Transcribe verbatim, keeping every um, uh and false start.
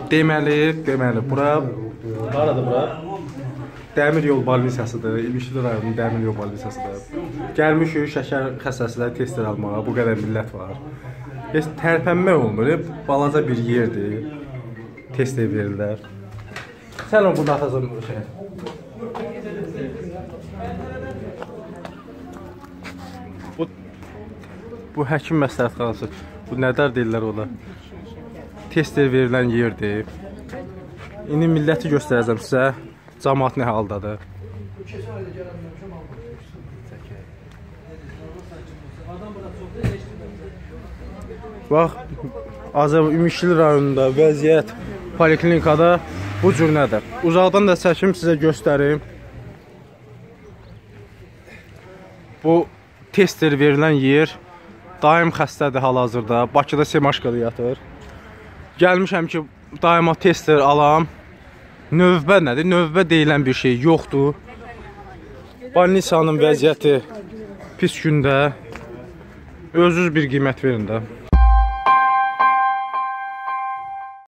Deməli, deməli, bura, haradır bura? Dəmir yol balnisasıdır, İmişli rayonunun dəmir yol balnisasıdır. Gəlmişik şəkər xəstəsiləri testlər almağa, bu qədər millət var. Heç tərpənmək olmur, balaca bir yerdir, testlər verirlər. Sən o burada atacaq bu şey. Bu, bu həkim məsləhətxanası, bu nədər deyirlər ola? Testlər verilən yerdir. İndi milləti göstərəcəm sizə. Cəmaət nə haldadır? Bax, Azərbaycan İmişli rayonunda vəziyyət poliklinikada bu cür nədir? Uzaqdan da çəkim sizə göstərim. Bu testlər verilən yer daim xəstədir hal-hazırda. Bakıda Semaşkada yatır. Gəlmişəm ki, daima testlər alam. Növbə nədir? Növbə deyilən bir şey yoxdur. Balnisanın vəziyyəti pis gündə. Özünüz bir qiymət verin də.